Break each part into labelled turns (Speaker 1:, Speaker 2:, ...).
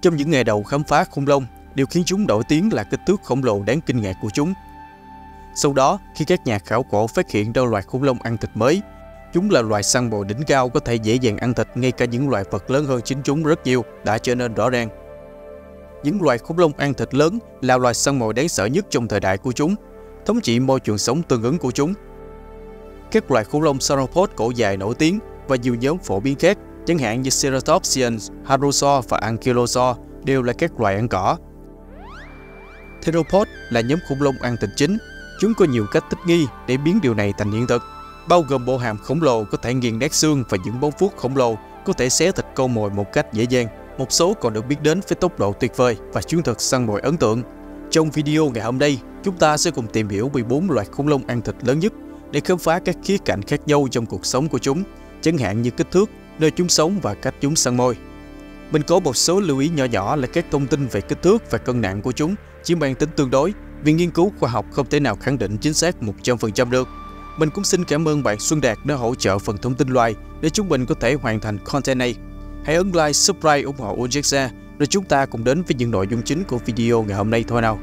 Speaker 1: Trong những ngày đầu khám phá khủng long, điều khiến chúng nổi tiếng là kích thước khổng lồ đáng kinh ngạc của chúng. Sau đó, khi các nhà khảo cổ phát hiện ra loài khủng long ăn thịt mới, chúng là loài săn mồi đỉnh cao có thể dễ dàng ăn thịt ngay cả những loài vật lớn hơn chính chúng rất nhiều, đã trở nên rõ ràng. Những loài khủng long ăn thịt lớn là loài săn mồi đáng sợ nhất trong thời đại của chúng, thống trị môi trường sống tương ứng của chúng. Các loài khủng long sauropod cổ dài nổi tiếng và nhiều nhóm phổ biến khác, chẳng hạn như Ceratopsians, Hadrosaur và Ankylosaur, đều là các loài ăn cỏ. Theropod là nhóm khủng long ăn thịt chính. Chúng có nhiều cách thích nghi để biến điều này thành hiện thực, bao gồm bộ hàm khổng lồ có thể nghiền nát xương và những móng vuốt khổng lồ có thể xé thịt con mồi một cách dễ dàng. Một số còn được biết đến với tốc độ tuyệt vời và chiến thuật săn mồi ấn tượng. Trong video ngày hôm nay, chúng ta sẽ cùng tìm hiểu 14 loài khủng long ăn thịt lớn nhất để khám phá các khía cạnh khác nhau trong cuộc sống của chúng, chẳng hạn như kích thước, nơi chúng sống và cách chúng săn mồi. Mình có một số lưu ý nhỏ nhỏ là các thông tin về kích thước và cân nặng của chúng chỉ mang tính tương đối, vì nghiên cứu khoa học không thể nào khẳng định chính xác 100% được. Mình cũng xin cảm ơn bạn Xuân Đạt đã hỗ trợ phần thông tin loài để chúng mình có thể hoàn thành content này. Hãy ấn like, subscribe ủng hộ Ujexa, rồi chúng ta cùng đến với những nội dung chính của video ngày hôm nay thôi nào.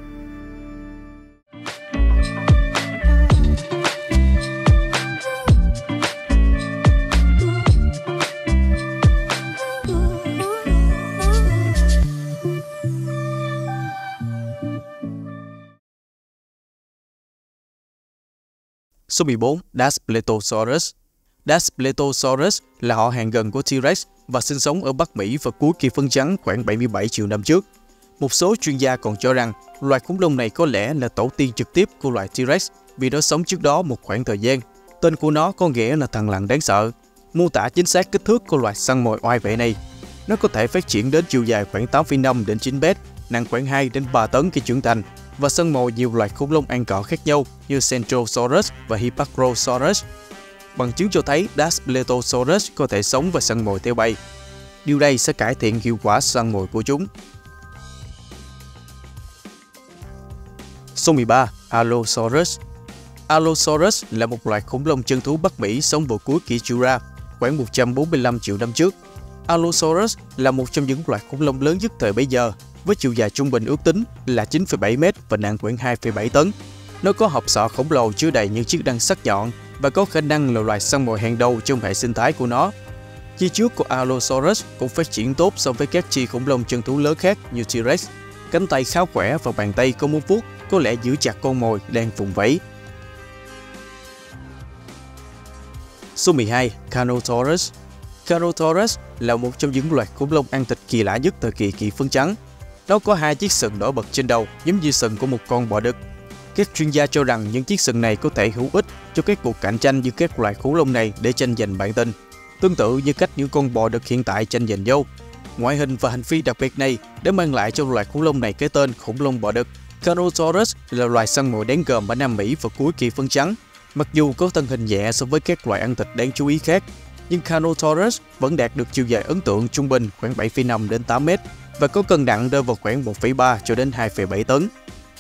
Speaker 1: Số 14. Daspletosaurus. Daspletosaurus là họ hàng gần của T-Rex và sinh sống ở Bắc Mỹ vào cuối kỳ phân trắng khoảng 77 triệu năm trước. Một số chuyên gia còn cho rằng loài khủng long này có lẽ là tổ tiên trực tiếp của loài T-Rex vì nó sống trước đó một khoảng thời gian. Tên của nó có nghĩa là thằn lằn đáng sợ, mô tả chính xác kích thước của loài săn mồi oai vệ này. Nó có thể phát triển đến chiều dài khoảng 8,5 đến 9 mét, nặng khoảng 2 đến 3 tấn khi trưởng thành, và săn mồi nhiều loài khủng long ăn cỏ khác nhau như Centrosaurus và Hippacrosaurus. Bằng chứng cho thấy Daspletosaurus có thể sống và săn mồi theo bay. Điều này sẽ cải thiện hiệu quả săn mồi của chúng. Số 13. Allosaurus. Allosaurus là một loài khủng long chân thú Bắc Mỹ sống vào cuối kỷ Jura, khoảng 145 triệu năm trước. Allosaurus là một trong những loài khủng long lớn nhất thời bấy giờ, với chiều dài trung bình ước tính là 9,7 mét và nặng khoảng 2,7 tấn. Nó có hộp sọ khổng lồ chứa đầy những chiếc răng sắc nhọn và có khả năng là loài săn mồi hàng đầu trong hệ sinh thái của nó. Chi trước của Allosaurus cũng phát triển tốt so với các chi khủng long chân thú lớn khác như T-Rex. Cánh tay khá khỏe và bàn tay có móng vuốt có lẽ giữ chặt con mồi đang vùng vẫy. Số 12. Carnotaurus. Carnotaurus là một trong những loài khủng long ăn thịt kỳ lạ nhất thời kỳ kỷ phấn trắng. Nó có hai chiếc sừng nổi bật trên đầu giống như sừng của một con bò đực. Các chuyên gia cho rằng những chiếc sừng này có thể hữu ích cho các cuộc cạnh tranh giữa các loài khủng long này để tranh giành bạn tình, tương tự như cách những con bò đực hiện tại tranh giành nhau. Ngoại hình và hành vi đặc biệt này đã mang lại cho loài khủng long này cái tên khủng long bò đực. Carnotaurus là loài săn mồi đáng gờm ở Nam Mỹ vào cuối kỳ phấn trắng. Mặc dù có thân hình nhẹ so với các loài ăn thịt đáng chú ý khác, nhưng Carnotaurus vẫn đạt được chiều dài ấn tượng trung bình khoảng 7,5 đến 8 mét và có cân nặng rơi vào khoảng 1,3 cho đến 2,7 tấn.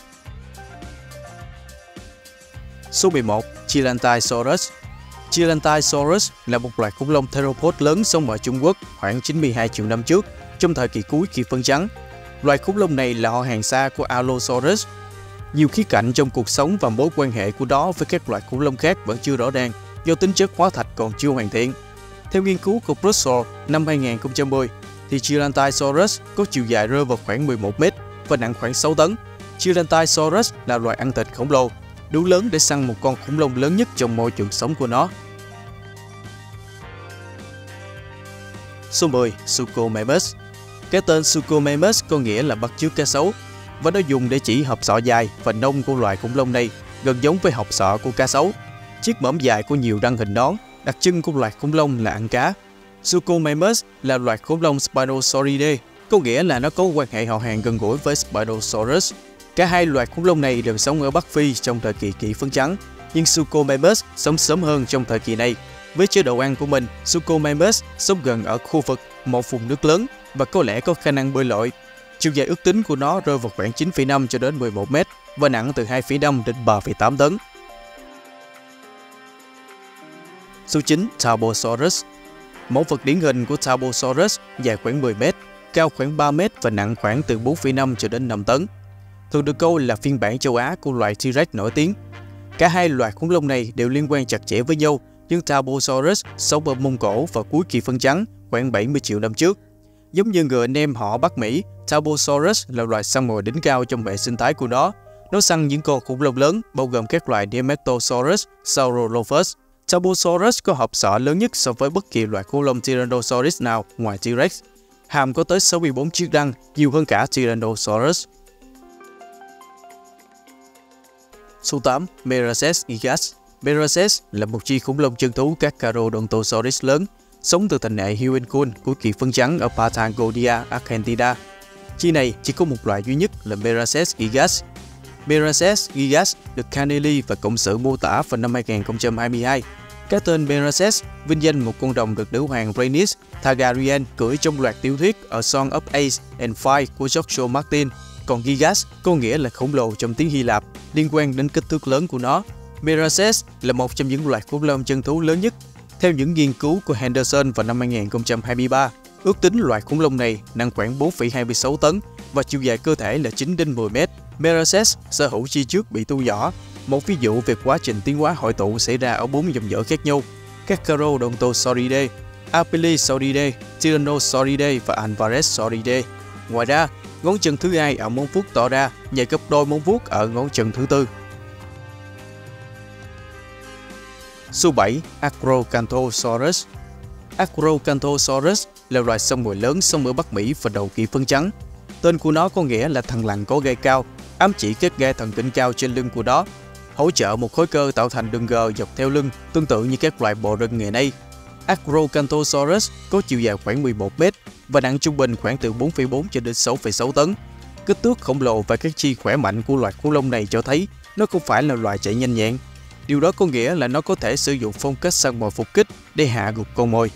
Speaker 1: Số 11. Chilantasaurus. Chilantasaurus là một loài khủng long theropod lớn sống ở Trung Quốc khoảng 92 triệu năm trước, trong thời kỳ cuối kỳ phân trắng. Loài khủng long này là họ hàng xa của Allosaurus. Nhiều khía cạnh trong cuộc sống và mối quan hệ của nó với các loài khủng long khác vẫn chưa rõ ràng do tính chất hóa thạch còn chưa hoàn thiện. Theo nghiên cứu của Brussels năm 2010, thì Chilantasaurus có chiều dài rơi vào khoảng 11 mét và nặng khoảng 6 tấn. Chilantasaurus là loài ăn thịt khổng lồ, đủ lớn để săn một con khủng long lớn nhất trong môi trường sống của nó. Số 10. Suchomimus. Cái tên Suchomimus có nghĩa là bắt chước cá sấu, và nó dùng để chỉ hộp sọ dài và nông của loài khủng long này gần giống với hộp sọ của cá sấu. Chiếc mõm dài có nhiều răng hình nón, đặc trưng của loài khủng long là ăn cá. Suchomimus là loài khủng long Spinosauridae, có nghĩa là nó có quan hệ họ hàng gần gũi với Spinosaurus. Cả hai loài khủng long này đều sống ở Bắc Phi trong thời kỳ kỷ phấn trắng, nhưng Suchomimus sống sớm hơn trong thời kỳ này. Với chế độ ăn của mình, Suchomimus sống gần ở khu vực một vùng nước lớn và có lẽ có khả năng bơi lội. Chiều dài ước tính của nó rơi vào khoảng 9,5 cho đến 11 mét và nặng từ 2,5 đến 3,8 tấn. Số 9. Tarbosaurus. Mẫu vật điển hình của Tarbosaurus dài khoảng 10 mét. cao khoảng 3 mét và nặng khoảng từ 4,5 cho đến 5 tấn. Thường được coi là phiên bản châu Á của loài T-Rex nổi tiếng. Cả hai loài khủng long này đều liên quan chặt chẽ với nhau, nhưng Tarbosaurus sống ở Mông Cổ vào cuối kỳ phân trắng khoảng 70 triệu năm trước. Giống như người anh em họ Bắc Mỹ, Tarbosaurus là loài săn mồi đỉnh cao trong hệ sinh thái của nó. Nó săn những con khủng long lớn, bao gồm các loài Nematosaurus, Saurolophus. Tarbosaurus có hộp sọ lớn nhất so với bất kỳ loài khủng long Tyrannosaurus nào ngoài T-Rex. Hàm có tới 64 chiếc răng, nhiều hơn cả Tyrannosaurus. Số 8. Meraces gigas. Meraces là một chi khủng long chân thú Carcharodontosaurus lớn, sống từ thành hệ Huencul của kỳ phân trắng ở Patagonia, Argentina. Chi này chỉ có một loại duy nhất là Meraces gigas. Meraces gigas được Canelli và Cộng sự mô tả vào năm 2022. Cái tên Meraces vinh danh một con rồng được nữ hoàng Rhaenys Targaryen cưỡi trong loạt tiểu thuyết A Song of Ice and Fire của George Martin. Còn gigas có nghĩa là khổng lồ trong tiếng Hy Lạp, liên quan đến kích thước lớn của nó. Meraces là một trong những loài khủng long chân thú lớn nhất. Theo những nghiên cứu của Henderson vào năm 2023, ước tính loài khủng long này nặng khoảng 4,26 tấn và chiều dài cơ thể là 9 đến 10 mét. Meraces sở hữu chi trước bị tu nhỏ, một ví dụ về quá trình tiến hóa hội tụ xảy ra ở 4 dòng dõi khác nhau: Carcharodontosauridae, Apellisauridae, Tyrannosauridae và Alvarezsauridae. Ngoài ra, ngón chân thứ hai ở móng vuốt tỏ ra nhờ gấp đôi móng vuốt ở ngón chân thứ tư. Số 7. Acrocanthosaurus. Acrocanthosaurus là loài săn mồi lớn sống ở Bắc Mỹ vào đầu kỳ phân trắng. Tên của nó có nghĩa là thằn lằn có gai cao, ám chỉ các gai thần kinh cao trên lưng của nó, hỗ trợ một khối cơ tạo thành đường gờ dọc theo lưng, tương tự như các loài bò rừng ngày nay. Acrocanthosaurus có chiều dài khoảng 11 mét và nặng trung bình khoảng từ 4,4 cho đến 6,6 tấn. Kích thước khổng lồ và các chi khỏe mạnh của loài khủng long này cho thấy nó không phải là loài chạy nhanh nhẹn. Điều đó có nghĩa là nó có thể sử dụng phong cách săn mồi phục kích để hạ gục con mồi.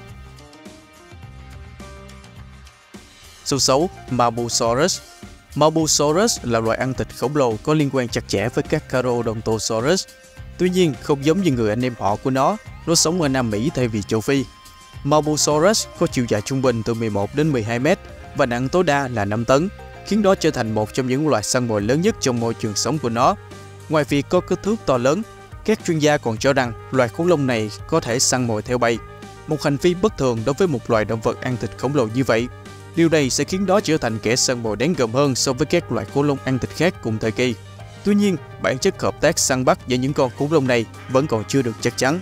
Speaker 1: Số 6. Marbosaurus. Marbosaurus là loài ăn thịt khổng lồ có liên quan chặt chẽ với các Carcharodontosaurus. Tuy nhiên, không giống như người anh em họ của nó sống ở Nam Mỹ thay vì châu Phi. Marbosaurus có chiều dài trung bình từ 11 đến 12 mét và nặng tối đa là 5 tấn, khiến nó trở thành một trong những loài săn mồi lớn nhất trong môi trường sống của nó. Ngoài việc có kích thước to lớn, các chuyên gia còn cho rằng loài khủng long này có thể săn mồi theo bầy, một hành vi bất thường đối với một loài động vật ăn thịt khổng lồ như vậy. Điều này sẽ khiến nó trở thành kẻ săn mồi đáng gờm hơn so với các loài khủng long ăn thịt khác cùng thời kỳ. Tuy nhiên, bản chất hợp tác săn bắt giữa những con khủng long này vẫn còn chưa được chắc chắn.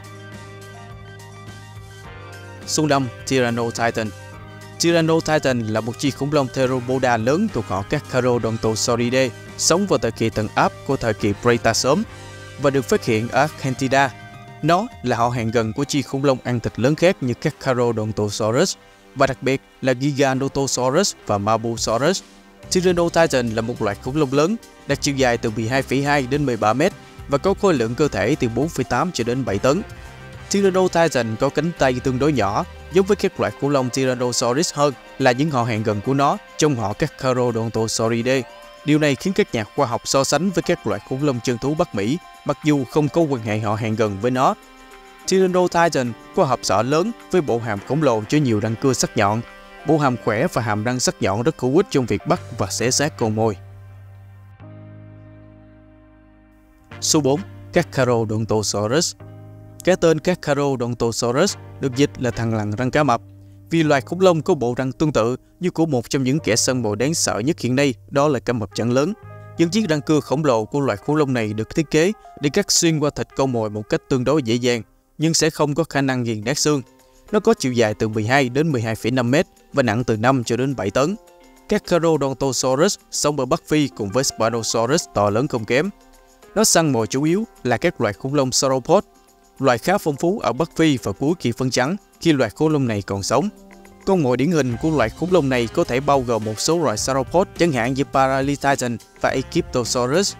Speaker 1: Số 5. Tyrannotitan. Tyrannotitan là một chi khủng long theropoda lớn thuộc họ các Carcharodontosauridae, sống vào thời kỳ tận áp của thời kỳ Cretaceous và được phát hiện ở Argentina. Nó là họ hàng gần của chi khủng long ăn thịt lớn khác như các Carcharodontosaurus và đặc biệt là Giganotosaurus và Marbosaurus. Tyrannotitan là một loài khủng long lớn, đạt chiều dài từ 12,2 đến 13 mét và có khối lượng cơ thể từ 4,8 cho đến 7 tấn. Tyrannotitan có cánh tay tương đối nhỏ, giống với các loại khủng long Tyrannosaurus hơn là những họ hàng gần của nó trong họ các Carcharodontosauridae. Điều này khiến các nhà khoa học so sánh với các loại khủng long chân thú Bắc Mỹ, mặc dù không có quan hệ họ hàng gần với nó. Tyrannotitan có hộp sọ lớn với bộ hàm khổng lồ cho nhiều răng cưa sắc nhọn. Bộ hàm khỏe và hàm răng sắc nhọn rất hữu ích trong việc bắt và xé xác con mồi. Số 4. Carcharodontosaurus. Cái tên Carcharodontosaurus được dịch là thằn lằn răng cá mập, vì loài khủng long có bộ răng tương tự như của một trong những kẻ săn mồi đáng sợ nhất hiện nay, đó là cá mập chẵn lớn. Những chiếc răng cưa khổng lồ của loài khủng long này được thiết kế để cắt xuyên qua thịt con mồi một cách tương đối dễ dàng, nhưng sẽ không có khả năng nghiền nát xương. Nó có chiều dài từ 12 đến 12,5 mét và nặng từ 5 cho đến 7 tấn. Các Carcharodontosaurus sống ở Bắc Phi cùng với Spinosaurus to lớn không kém. Nó săn mồi chủ yếu là các loài khủng long sauropod, loài khá phong phú ở Bắc Phi vào cuối kỳ phân trắng khi loài khủng long này còn sống. Con mồi điển hình của loài khủng long này có thể bao gồm một số loài sauropod chẳng hạn như Paralititan và Egyptosaurus.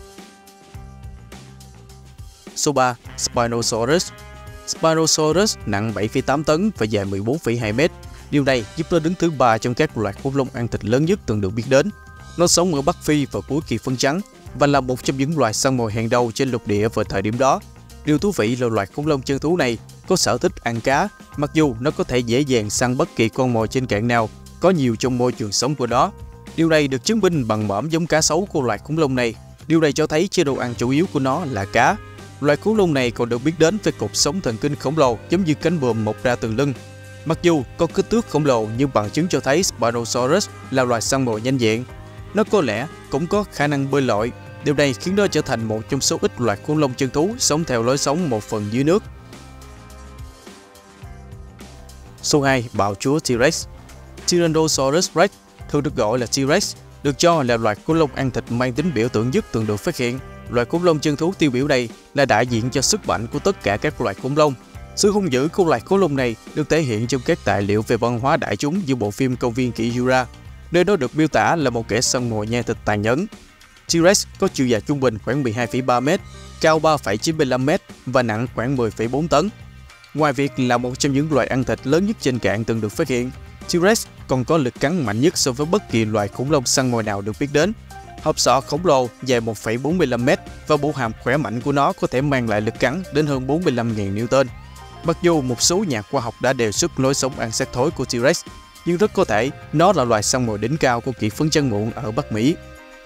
Speaker 1: Số 3. Spinosaurus. Spinosaurus nặng 7,8 tấn và dài 14,2 mét. Điều này giúp nó đứng thứ 3 trong các loài khủng long ăn thịt lớn nhất từng được biết đến. Nó sống ở Bắc Phi vào cuối kỳ phân trắng và là một trong những loài săn mồi hàng đầu trên lục địa vào thời điểm đó. Điều thú vị là loài khủng long chân thú này có sở thích ăn cá, mặc dù nó có thể dễ dàng săn bất kỳ con mồi trên cạn nào, có nhiều trong môi trường sống của nó. Điều này được chứng minh bằng mõm giống cá sấu của loài khủng long này. Điều này cho thấy chế độ ăn chủ yếu của nó là cá. Loài khủng long này còn được biết đến với cột sống thần kinh khổng lồ giống như cánh buồm mọc ra từ lưng. Mặc dù có kích thước khổng lồ nhưng bằng chứng cho thấy Spinosaurus là loài săn mồi nhanh nhẹn. Nó có lẽ cũng có khả năng bơi lội. Điều này khiến nó trở thành một trong số ít loài khủng long chân thú sống theo lối sống một phần dưới nước. Số 2. Bạo chúa T-Rex. Tyrannosaurus Rex, thường được gọi là T-Rex, được cho là loài khủng long ăn thịt mang tính biểu tượng nhất từng được phát hiện. Loài khủng long chân thú tiêu biểu này là đại diện cho sức mạnh của tất cả các loài khủng long. Sự hung dữ của loài khủng long này được thể hiện trong các tài liệu về văn hóa đại chúng như bộ phim Công viên kỷ Jura, nơi nó được miêu tả là một kẻ săn mồi nhai thịt tàn nhẫn. T-Rex có chiều dài trung bình khoảng 12,3 m, cao 3,95 m và nặng khoảng 10,4 tấn. Ngoài việc là một trong những loài ăn thịt lớn nhất trên cạn từng được phát hiện, T-Rex còn có lực cắn mạnh nhất so với bất kỳ loài khủng long săn mồi nào được biết đến. Hộp sọ khổng lồ dài 1,45 m và bộ hàm khỏe mạnh của nó có thể mang lại lực cắn đến hơn 45.000 Newton. Mặc dù một số nhà khoa học đã đề xuất lối sống ăn xác thối của T-Rex, nhưng rất có thể nó là loài săn mồi đỉnh cao của kỷ phấn trăng muộn ở Bắc Mỹ.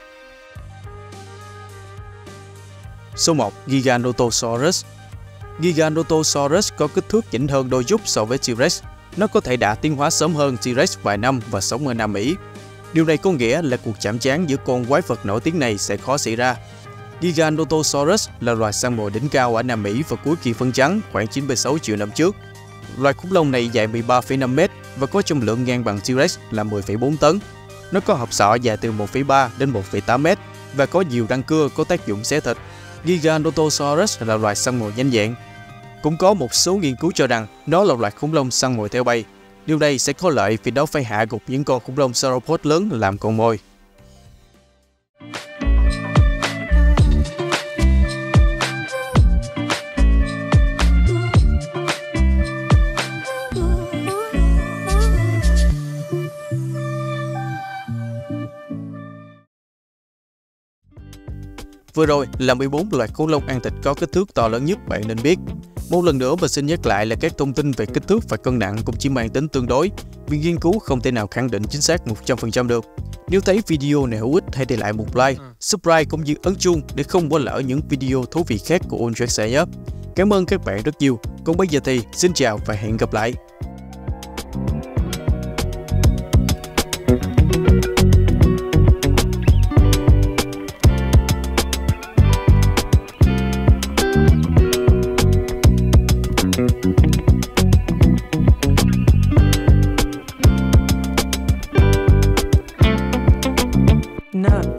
Speaker 1: Số 1. Giganotosaurus. Giganotosaurus có kích thước nhỉnh hơn đôi chút so với T-Rex. Nó có thể đã tiến hóa sớm hơn T-Rex vài năm và sống ở Nam Mỹ. Điều này có nghĩa là cuộc chạm trán giữa con quái vật nổi tiếng này sẽ khó xảy ra. Giganotosaurus là loài săn mồi đỉnh cao ở Nam Mỹ vào cuối kỷ phấn trắng khoảng 96 triệu năm trước. Loài khủng long này dài 13,5 m và có trọng lượng ngang bằng T-Rex là 10,4 tấn. Nó có hộp sọ dài từ 1,3 đến 1,8 m và có nhiều răng cưa có tác dụng xé thịt. Giganotosaurus là loài săn mồi nhanh nhẹn. Cũng có một số nghiên cứu cho rằng nó là loài khủng long săn mồi theo bay. Điều này sẽ có lợi vì nó phải hạ gục những con khủng long sauropod lớn làm con mồi. Vừa rồi là 14 loài khủng long ăn thịt có kích thước to lớn nhất bạn nên biết. Một lần nữa mình xin nhắc lại là các thông tin về kích thước và cân nặng cũng chỉ mang tính tương đối, vì nghiên cứu không thể nào khẳng định chính xác 100% được. Nếu thấy video này hữu ích, hãy để lại một like, subscribe cũng như ấn chuông để không bỏ lỡ những video thú vị khác của Untrack nhé. Cảm ơn các bạn rất nhiều. Còn bây giờ thì xin chào và hẹn gặp lại.
Speaker 2: No.